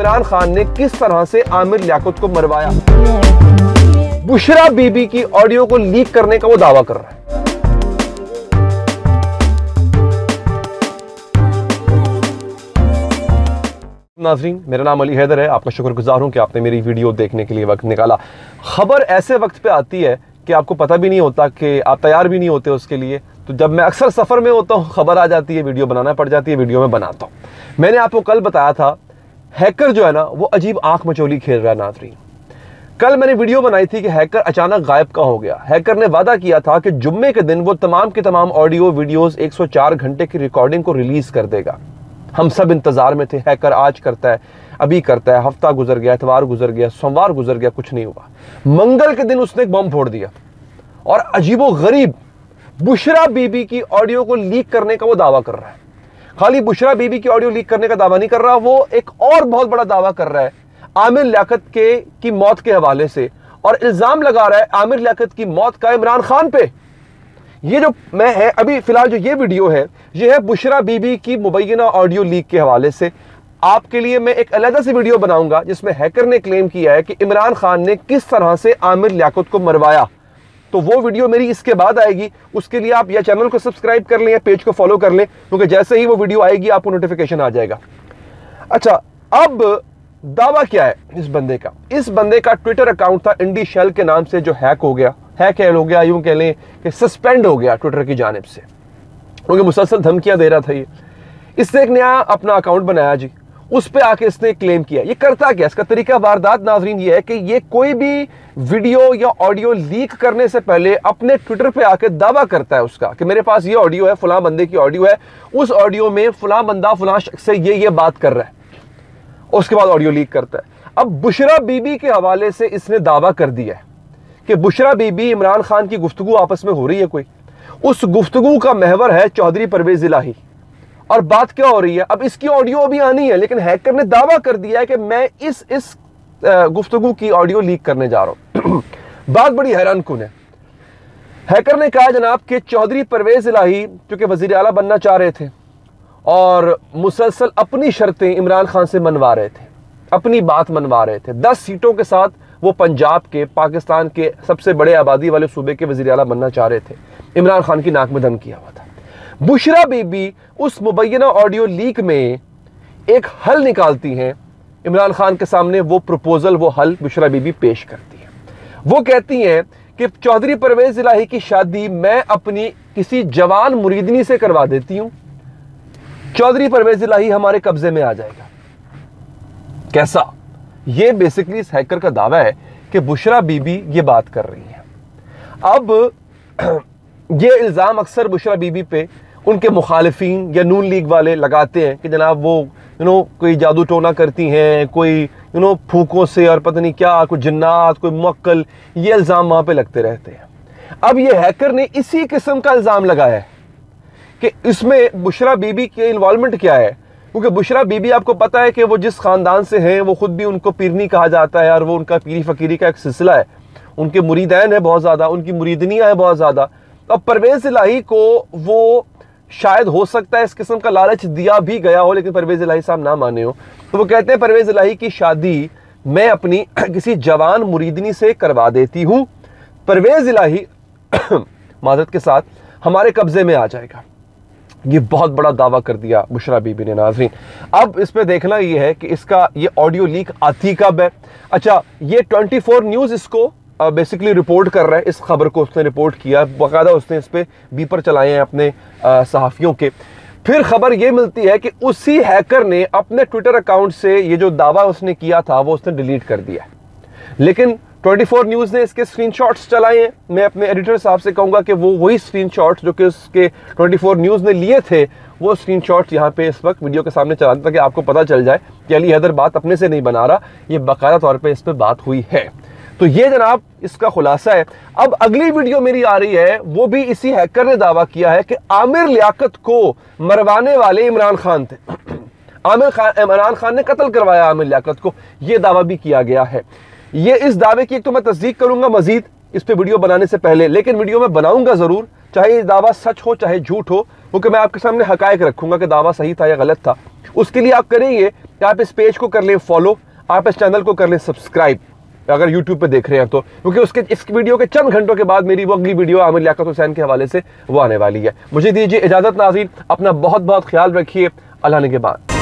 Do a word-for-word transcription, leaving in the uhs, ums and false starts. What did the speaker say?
इमरान खान ने किस तरह से आमिर लियाकत को मरवाया। बुशरा बीबी की ऑडियो को लीक करने का वो दावा कर रहा है। नाज़रीन, मेरा नाम अली हैदर है। आपका शुक्रगुजार हूं कि आपने मेरी वीडियो देखने के लिए वक्त निकाला। खबर ऐसे वक्त पे आती है कि आपको पता भी नहीं होता, कि आप तैयार भी नहीं होते उसके लिए। तो जब मैं अक्सर सफ़र में होता हूँ, खबर आ जाती है, वीडियो बनाना पड़ जाती है, वीडियो में बनाता हूँ। मैंने आपको कल बताया था, हैकर जो है ना वो अजीब आंख मचोली खेल रहा है। नाज़रीन, कल मैंने वीडियो बनाई थी कि हैकर अचानक गायब का हो गया। हैकर ने वादा किया था कि जुम्मे के दिन वो तमाम के तमाम ऑडियो वीडियोस एक सौ चार घंटे की रिकॉर्डिंग को रिलीज कर देगा। हम सब इंतजार में थे, हैकर आज करता है, अभी करता है। हफ्ता गुजर गया, इतवार गुजर गया, सोमवार गुजर गया, कुछ नहीं हुआ। मंगल के दिन उसने एक बम फोड़ दिया और अजीबो गरीब बुशरा बीबी की ऑडियो को लीक करने का वो दावा कर रहा है। खाली बुशरा बीबी की ऑडियो लीक करने का दावा नहीं कर रहा, वो एक और बहुत बड़ा दावा कर रहा है आमिर लियाकत के की मौत के हवाले से, और इल्जाम लगा रहा है आमिर लियाकत की मौत का इमरान खान पे। ये जो मैं है अभी फिलहाल जो ये वीडियो है, ये है बुशरा बीबी की मुबैना ऑडियो लीक के हवाले से। आपके लिए मैं एक अलग सी वीडियो बनाऊंगा जिसमें हैकर ने क्लेम किया है कि इमरान खान ने किस तरह से आमिर लियाकत को मरवाया। तो वो वीडियो मेरी इसके बाद आएगी। उसके लिए आप या चैनल को सब्सक्राइब कर लें या पेज को फॉलो कर लें, क्योंकि जैसे ही वो वीडियो आएगी आपको नोटिफिकेशन आ जाएगा। अच्छा, अब दावा क्या है इस बंदे का? इस बंदे का ट्विटर अकाउंट था इंडी शेल के नाम से, जो हैक हो गया। हैक हो गया, यूं कह लें कि सस्पेंड हो गया ट्विटर की जानिब से, क्योंकि मुसलसल धमकियां दे रहा था ये। इसने एक नया अपना अकाउंट बनाया जी, उस पे आके इसने क्लेम किया। ये करता क्या, इसका तरीका वारदात नाजरीन ये है कि ये कोई भी वीडियो या ऑडियो लीक करने से पहले अपने ट्विटर पे आके दावा करता है उसका कि मेरे पास ये ऑडियो है, फलां बंदे की ऑडियो है, उस ऑडियो में फलां बंदा फलां शख्स से ये ये बात कर रहा है। उसके बाद ऑडियो लीक करता है। अब बुशरा बीबी के हवाले से इसने दावा कर दिया है कि बुशरा बीबी इमरान खान की गुफ्तगू आपस में हो रही है कोई, उस गुफ्तगू का महवर है चौधरी परवेज इलाही। और बात क्या हो रही है, अब इसकी ऑडियो अभी आनी है, लेकिन हैकर ने दावा कर दिया है कि मैं इस इस गुफ्तगू की ऑडियो लीक करने जा रहा हूं। बात बड़ी हैरानकुन है। हैकर ने कहा जनाब कि चौधरी परवेज इलाही चूंकि वजीर आला बनना चाह रहे थे और मुसलसल अपनी शर्तें इमरान खान से मनवा रहे थे, अपनी बात मनवा रहे थे। दस सीटों के साथ वो पंजाब के, पाकिस्तान के सबसे बड़े आबादी वाले सूबे के वजीर आला बनना चाह रहे थे। इमरान खान की नाक में दम किया हुआ था। बुशरा बीबी उस मुबैना ऑडियो लीक में एक हल निकालती हैं इमरान खान के सामने। वो प्रपोजल, वो हल बुशरा बीबी पेश करती है। वो कहती हैं कि चौधरी परवेज इलाही की शादी मैं अपनी किसी जवान मुरीदनी से करवा देती हूं, चौधरी परवेज इलाही हमारे कब्जे में आ जाएगा। कैसा? ये बेसिकली इस हैकर का दावा है कि बुशरा बीबी ये बात कर रही है। अब ये इल्ज़ाम अक्सर बुशरा बीबी पे उनके मुखालिफिन या नून लीग वाले लगाते हैं कि जनाब वो यू नो कोई जादू टोना करती हैं, कोई यू नो फूकों से और पता नहीं क्या, कोई जिन्नात, कोई मुअक्कल, ये इल्ज़ाम वहाँ पे लगते रहते हैं। अब ये हैकर ने इसी किस्म का इल्ज़ाम लगाया है कि इसमें बुशरा बीबी की इन्वॉल्वमेंट क्या है, क्योंकि बुशरा बीबी आपको पता है कि वो जिस ख़ानदान से हैं, वो खुद भी उनको पीरनी कहा जाता है और वो उनका पीरी फ़कीरी का एक सिलसिला है। उनके मुरीदैन है बहुत ज़्यादा, उनकी मुरीदनियाँ हैं बहुत ज़्यादा। अब परवेज़ इलाही को वो शायद हो सकता है इस किस्म का लालच दिया भी गया हो, लेकिन परवेज़ इलाही साहब ना माने हो, तो वो कहते हैं परवेज़ इलाही की शादी मैं अपनी किसी जवान मुरीदनी से करवा देती हूँ, परवेज़ इलाही माजरत के साथ हमारे कब्जे में आ जाएगा। ये बहुत बड़ा दावा कर दिया बुशरा बीबी ने। नाज़रीन, अब इस पे देखना ये है कि इसका ये ऑडियो लीक आती कब है। अच्छा, ये ट्वेंटी फोर न्यूज़ इसको बेसिकली uh, रिपोर्ट कर रहा है। इस खबर को उसने रिपोर्ट किया, बाकायदा उसने इस पे बीपर चलाए हैं अपने सहाफ़ियों के। फिर खबर ये मिलती है कि उसी हैकर ने अपने ट्विटर अकाउंट से ये जो दावा उसने किया था वो उसने डिलीट कर दिया। लेकिन ट्वेंटी फोर न्यूज़ ने इसके स्क्रीनशॉट्स चलाए हैं। मैं अपने एडिटर साहब से कहूँगा कि वो वही स्क्रीनशॉट्स जो कि उसके ट्वेंटी फोर न्यूज़ ने लिए थे, वो स्क्रीनशॉट्स यहाँ पे इस वक्त वीडियो के सामने चला दें ताकि आपको पता चल जाए कि अली हैदर बात अपने से नहीं बना रहा, ये बाकायदा तौर पर इस पर बात हुई है। तो ये जनाब इसका खुलासा है। अब अगली वीडियो मेरी आ रही है, वो भी इसी हैकर ने दावा किया है कि आमिर लियाकत को मरवाने वाले इमरान खान थे। आमिर खान इमरान खान ने कत्ल करवाया आमिर लियाकत को, यह दावा भी किया गया है। ये इस दावे की एक तो मैं तस्दीक करूंगा मजीद इस पे वीडियो बनाने से पहले, लेकिन वीडियो में बनाऊंगा जरूर, चाहे ये दावा सच हो चाहे झूठ हो, क्योंकि मैं आपके सामने हकायक रखूंगा कि दावा सही था या गलत था। उसके लिए आप करेंगे कि आप इस पेज को कर लें फॉलो, आप इस चैनल को कर लें सब्सक्राइब अगर यूट्यूब पे देख रहे हैं तो, क्योंकि उसके इस वीडियो के चंद घंटों के बाद मेरी वो अगली वीडियो आमिर लियाकत हुसैन के हवाले से वो आने वाली है। मुझे दीजिए इजाज़त नाज़रीन, अपना बहुत बहुत ख्याल रखिए। अल्लाह ने के बाद।